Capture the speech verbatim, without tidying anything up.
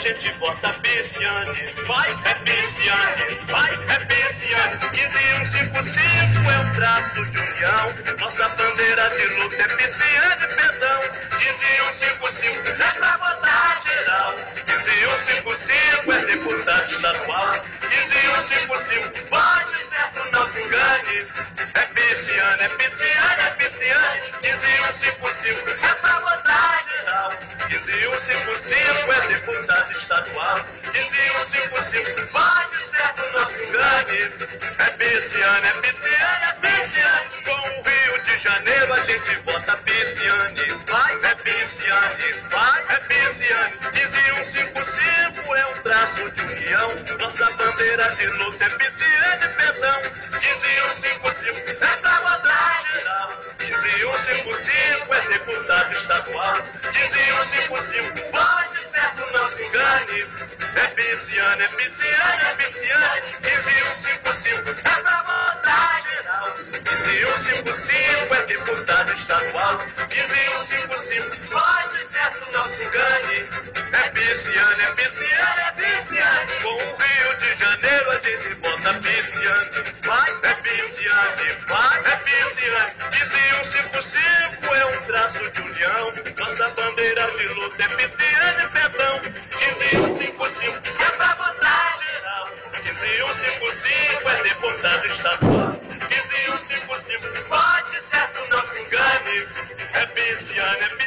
gente vota Pisciane. Vai, é Pisciane, vai, é Pisciane. quinze e um cinco cinco é o traço de união. Nossa bandeira de luta é Pisciane, perdão. quinze e um cinco cinco é pra votar geral. quinze e um cinco cinco é deputado estadual. quinze e um cinco cinco, vote certo, não se engane. É Pisciane, é Pisciane, é Pisciane. quinze e um cinco cinco é pra votar geral. quinze e um cinco cinco é deputado estadual. quinze e um cinco cinco, vote certo, não se engane. É Pisciane, é Pisciane, é Pisciane. Com o Rio de Janeiro a gente vota Pisciane. Vai, é Pisciane, vai, é Pisciane. quinze e um cinco cinco é um traço de união. Nossa bandeira de luta é Pisciane, perdão. quinze e um cinco cinco é pra votar geral. quinze e um cinco cinco é deputado estadual. quinze e um cinco cinco, vote certo, não se engane. É Pisciane, é Pisciane, é Pisciane. quinze e um cinco cinco é pra votar geral. quinze e um cinco cinco é deputado estadual. quinze e um cinco cinco, vote certo, não se engane. É Pisciane, é Pisciane, é Pisciane. Com o Rio de Janeiro a gente vota Pisciane. Vai, é Pisciane, vai, é Pisciane. quinze e um cinco cinco é um traço de união. Nossa bandeira de luta é Pisciane, perdão. quinze e um cinco cinco é pra votar geral. quinze e um cinco cinco é deputado estadual. quinze e um cinco cinco, vote certo, não se engane. É Pisciane, é Pisciane.